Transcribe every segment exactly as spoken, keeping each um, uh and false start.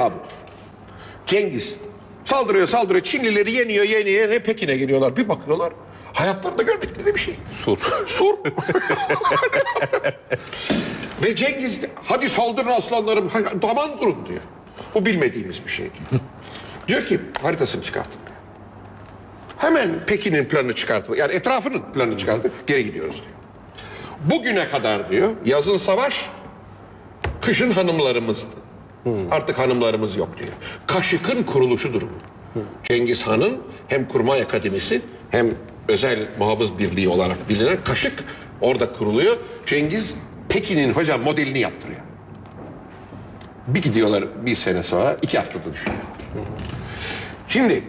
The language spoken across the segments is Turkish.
budur. Cengiz saldırıyor saldırıyor. Çinlileri yeniyor yeniyor yeniyor. Pekin'e geliyorlar. Bir bakıyorlar. Hayatlarında görmedikleri bir şey. Sur. Sur. Ve Cengiz hadi saldırın aslanlarım. Daman durun diyor. Bu bilmediğimiz bir şey. Diyor ki haritasını çıkartın. Hemen Pekin'in planını çıkartın. Yani etrafının planını çıkartın. Geri gidiyoruz diyor. Bugüne kadar diyor yazın savaş, kışın hanımlarımızdı. Hmm. Artık hanımlarımız yok diyor. Kaşık'ın kuruluşudur bu. Hmm. Cengiz Han'ın hem Kurmay Akademisi hem özel muhafız birliği olarak bilinen Kaşık orada kuruluyor. Cengiz Pekin'in hocam modelini yaptırıyor. Bir gidiyorlar bir sene sonra iki haftada düşüyor. Hmm. Şimdi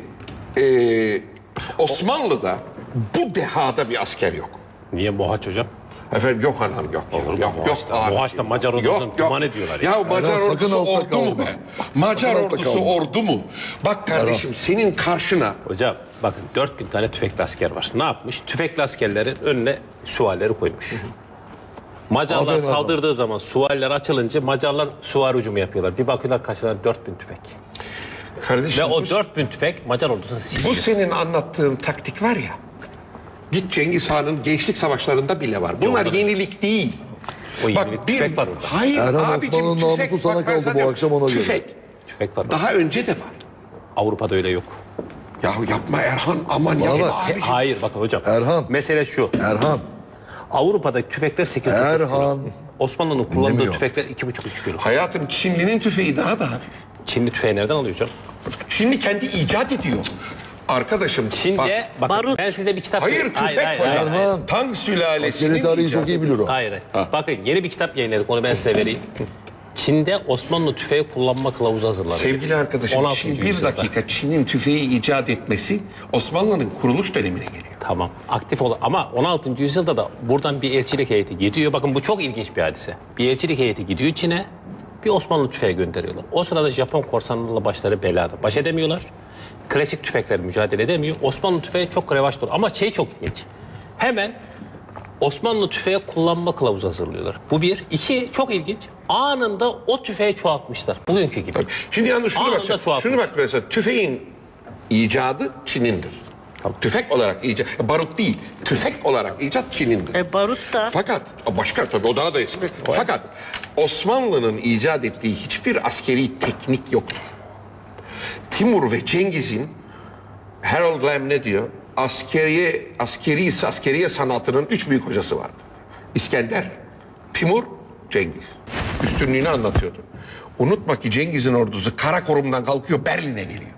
ee, Osmanlı'da bu dehada bir asker yok. Niye Boğaç hocam? Efendim yok anam yok. Olur yok yok. Boğaç'ta, Boğaç'ta Macar ordusunu kuman ediyorlar. Ya, ya Macar Erhan, ordusu ordu mu be? Macar Sakın ordusu ordu mu? Bak kardeşim senin karşına. Hocam bakın dört bin tane tüfekli asker var. Ne yapmış? Tüfekli askerlerin önüne süvarileri koymuş. Hı hı. Macarlar Aferin saldırdığı adam. zaman süvariler açılınca Macarlar süvari hücumu yapıyorlar. Bir bakıyorlar karşılarına dört bin tüfek. Kardeşim, ve o bu, dört bin tüfek Macar ordusunu siliyor. Bu senin anlattığın taktik var ya. Git Cengiz Han'ın gençlik savaşlarında bile var. Bunlar Yok, yenilik değil. O yenilik bak, tüfek bir, var orada. Hayır Erhan abicim Osman'ın tüfek. namusu sana kaldı bu akşam ona göre. Tüfek. Tüfek var. Daha önce de var. Avrupa'da öyle yok. Yahu yapma Erhan aman yapma abicim. Hayır bakın hocam. Erhan. Mesele şu. Erhan. Avrupa'daki tüfekler sekiz Erhan. Osmanlı'nın kullandığı tüfekler iki buçuk üç kilo. Hayatım Çinli'nin tüfeği daha da hafif. Çinli tüfeği nereden alıyor hocam? Çinli kendi icat ediyor. Arkadaşım Çin'de bak, bakın ben size bir kitap... Hayır tüfek hayır, hayır, hocam. Hayır, hayır. Tang sülalesinin... Askeri tarihi çok iyi bilir o. Hayır. Ha. Bakın yeni bir kitap yayınladık onu ben size vereyim. Çin'de Osmanlı tüfeği kullanma kılavuzu hazırlanıyor. Sevgili arkadaşım Çin, bir dakika Çin'in tüfeği icat etmesi Osmanlı'nın kuruluş dönemine geliyor. Tamam aktif ol ama on altıncı yüzyılda da buradan bir elçilik heyeti gidiyor. Bakın bu çok ilginç bir hadise. Bir elçilik heyeti gidiyor Çin'e bir Osmanlı tüfeği gönderiyorlar. O sırada Japon korsanlarla başları belada. Baş edemiyorlar. Klasik tüfekler mücadele edemiyor. Osmanlı tüfeği çok revaçta oluyor. Ama şey çok ilginç. Hemen Osmanlı tüfeği kullanma kılavuzu hazırlıyorlar. Bu bir. İki çok ilginç. Anında o tüfeği çoğaltmışlar. Bugünkü gibi. Tabii. Şimdi yalnız şunu bak. Şunu bak mesela tüfeğin icadı Çin'indir. Tamam. Tüfek olarak icat, barut değil, tüfek olarak icat Çin'indir. E barut da. Fakat başka tabii o daha da eski. O Fakat Osmanlı'nın icat ettiği hiçbir askeri teknik yoktur. Timur ve Cengiz'in Harold Lamb ne diyor? Askeriye, askeri, askeriye sanatının üç büyük hocası vardı. İskender, Timur, Cengiz. Üstünlüğünü anlatıyordu. Unutma ki Cengiz'in ordusu Karakorum'dan kalkıyor Berlin'e geliyor.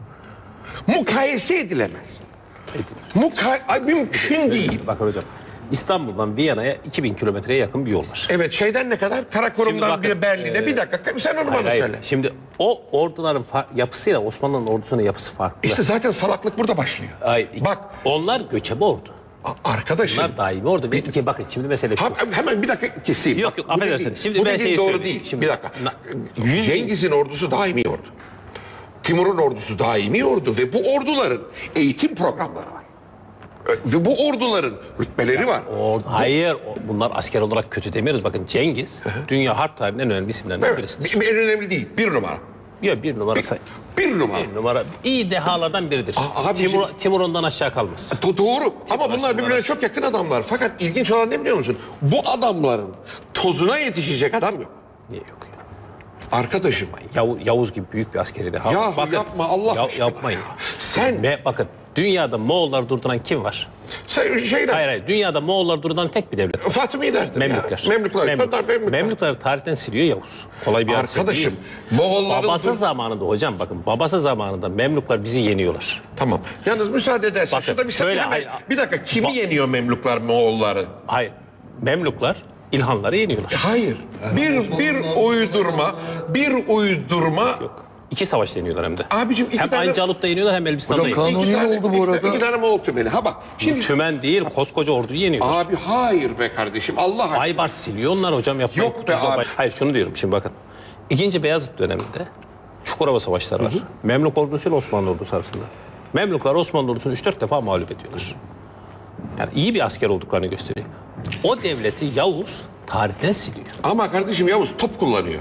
Mukayese edilemez. Muka Ay, mümkün değil. Bakın hocam. İstanbul'dan Viyana'ya iki bin kilometreye yakın bir yol var. Evet şeyden ne kadar? Karakorum'dan bir Berlin'e e, bir dakika sen onu bana söyle. Şimdi o orduların yapısıyla Osmanlı'nın ordusunun yapısı farklı. İşte zaten salaklık burada başlıyor. Hayır. Bak onlar göçebe ordu. Arkadaşım. Bunlar daimi ordu. Bir, iki, bakın şimdi mesele şu. Ha, hemen bir dakika keseyim. Yok yok affedersiniz. Şimdi bu ben şeyi doğru söyleyeyim. değil. Şimdi, bir dakika. Cengiz'in ordusu daimi ordu. Timur'un ordusu daimi ordu ve bu orduların eğitim programları var. Ve bu orduların rütbeleri ya, var. Or Hayır, bunlar asker olarak kötü demiyoruz. Bakın Cengiz, Hı-hı. dünya harp tarihinin en önemli isimlerinden evet, birisidir. Bir, en önemli değil, bir numara. Yok bir numara say. Bir, bir numara. Bir numara. İyi dehalardan biridir. Aa, Timur, Timur ondan aşağı kalmaz. Do doğru. Timur Ama bunlar birbirine çok yakın adamlar. Fakat ilginç olan ne biliyor musun? Bu adamların tozuna yetişecek adam yok. Niye yok ya? Arkadaşım. Yav, Yavuz gibi büyük bir askeri de. Ya bakın, yapma Allah ya, aşkına. Yapmayın. Sen. Me, bakın dünyada Moğollar durduran kim var? Sen, şeyden, hayır hayır. Dünyada Moğollar durduran tek bir devlet var. Fatımilerdir. Memlükler. Ya. Memlükler. Memlükler. Memlükler. Memlükler tarihten siliyor Yavuz. Kolay bir hadise değil. Arkadaşım. Moğolların... Babası zamanında hocam bakın. Babası zamanında Memlükler bizi yeniyorlar. Tamam. Yalnız müsaade edersen. Bakın, şurada bir, şöyle, hemen, hayır, bir dakika. Kimi ba yeniyor Memlükler Moğolları? Hayır. Memlükler İlhanları yeniyorlar. Hayır. Bir, bir uydurma. Bir uydurma. Yok. İki savaş deniyorlar hem de. Abicim iki hem tane... Ayncalık'ta yeniyorlar hem Elbistan'da Hocam yeniyorlar. kanuni ne oldu bu arada? İki, iki tane Moğol tümeni. Ha bak. Şimdi... Tümen değil koskoca orduyu yeniyorlar. Abi hayır be kardeşim. Allah aşkına. Aybars siliyor onlar hocam. Yapmayın. Yok be abi. Hayır şunu diyorum şimdi bakın. İkinci Beyazıt döneminde Çukurova savaşları var. Hı hı. Memlük ordusuyla Osmanlı ordusu arasında. Memlükler Osmanlı ordusunu üç dört defa mağlup ediyorlar. Yani iyi bir asker olduklarını gösteriyor. O devleti Yavuz tarihten siliyor. Ama kardeşim Yavuz top kullanıyor.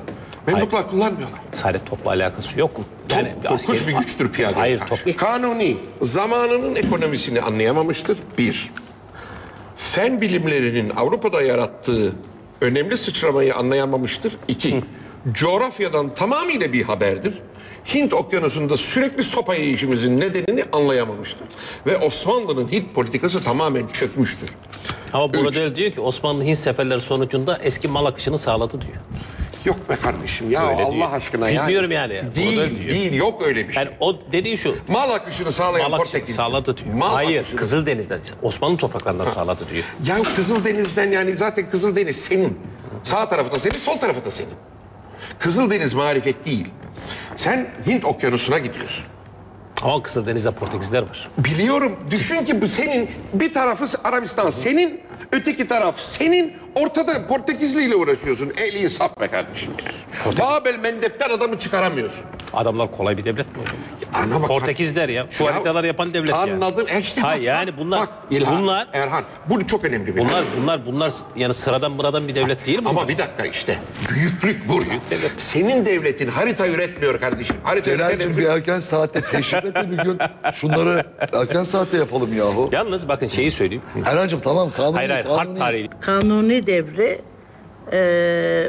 Memluklar kullanmıyorlar. Sadece topla alakası yok mu? Top Yani korkunç askeri- bir güçtür piyade. Hayır, top. Kanuni zamanının ekonomisini anlayamamıştır. Bir. Fen bilimlerinin Avrupa'da yarattığı önemli sıçramayı anlayamamıştır. İki. Coğrafyadan tamamıyla bir haberdir. Hint okyanusunda sürekli sopa yiyişimizin nedenini anlayamamıştır. Ve Osmanlı'nın Hint politikası tamamen çökmüştür. Ama Üç. burada diyor ki Osmanlı Hint seferleri sonucunda eski mal akışını sağladı diyor. Yok be kardeşim ya Öyle Allah diyor. aşkına ya. Bilmiyorum yani ya. Değil, Burada diyor. değil yok öyle bir şey. Yani o dediği şu. Mal akışını sağlayan Mal akışını Portekiz. sağladı diyor. Mal Hayır, akışını- Kızıldeniz'den, Osmanlı topraklarından sağladı diyor. Ya Kızıldeniz'den yani zaten Kızıldeniz senin. Sağ tarafı da senin, sol tarafı da senin. Kızıldeniz marifet değil. Sen Hint okyanusuna gidiyorsun. Ama Kızıldeniz'de Portekizler var. Biliyorum. Düşün ki bu senin bir tarafı Arabistan senin, öteki taraf senin. Ortada Portekizli ile uğraşıyorsun. El insaf be kardeşim. Babel Mendep'ten adamı çıkaramıyorsun. Adamlar kolay bir devlet mi hocam? Ana bak, Portekizler ya. Şu Ya, haritaları yapan devlet ya. Anladım. E işte Hayır bak, yani bak, bunlar bak, İlhan, bunlar Erhan bu çok önemli bir bunlar konu. bunlar bunlar yani sıradan buradan bir devlet değil mi? Ama bir dakika işte büyüklük burada. Senin devletin harita üretmiyor kardeşim. Harita üreten Celal'cim bir erken saatte teşrif et de bir gün şunları erken saatte yapalım yahu. Yalnız bakın şeyi söyleyeyim. Erhan'cım tamam kanuni Hayır hayır kanuni. harp tarihi. Kanuni devri eee,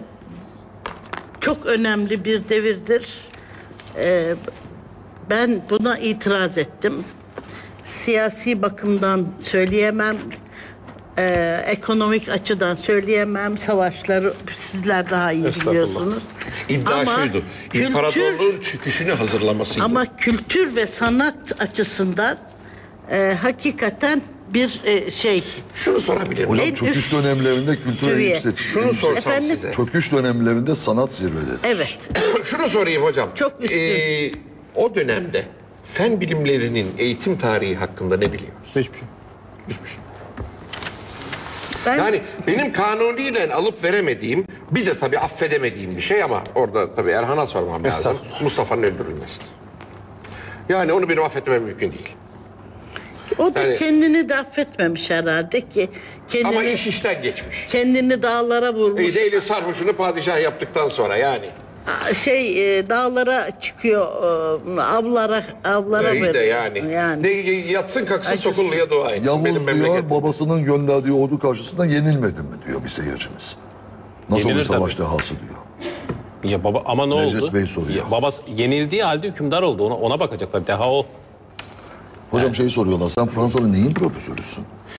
çok önemli bir devirdir. Eee, ben buna itiraz ettim. Siyasi bakımdan söyleyemem. Eee, ekonomik açıdan söyleyemem. Savaşları sizler daha iyi Estağfurullah. biliyorsunuz. İddia Ama şuydu. kültür- İmparatorluğun çöküşünü hazırlamasıydı. Ama kültür ve sanat açısından eee, hakikaten bir eee, şey. Şunu sorabilirim. Hocam En çöküş üst dönemlerinde kültür en seviye. yüksek. Şunu sorsam Efendim? size. Çöküş dönemlerinde sanat zirveleri. Evet. Şunu sorayım hocam. Çok üstün. Ee, o dönemde fen bilimlerinin eğitim tarihi hakkında ne biliyoruz? Hiçbir şey. Hiçbir şey. Ben Yani benim kanuniyle alıp veremediğim bir de tabii affedemediğim bir şey ama orada tabii Erhan'a sormam lazım. Mustafa'nın öldürülmesidir. Yani onu benim affetmem mümkün değil. o da Yani- kendini de affetmemiş herhalde ki kendini Ama iş işten geçmiş. kendini dağlara vurmuş. İyi değil sarhoşunu padişah yaptıktan sonra yani. Şey e, dağlara çıkıyor, e, avlara avlara İyi de veriyor. yani. Yani. Ne yatsın kalksın Acısı. Sokullu'ya dua etsin. Yavuz Benim diyor memleketim. babasının gönderdiği ordu karşısında yenilmedi mi diyor bir seyircimiz. Nasıl Yenilir bir savaş tabii. dehası diyor. Ya baba ama ne Necdet oldu? Bey soruyor. Ya babası yenildiği halde hükümdar oldu. Ona ona bakacaklar. Daha o. Hocam şey soruyorlar sen Fransa'da neyin profesörüsün?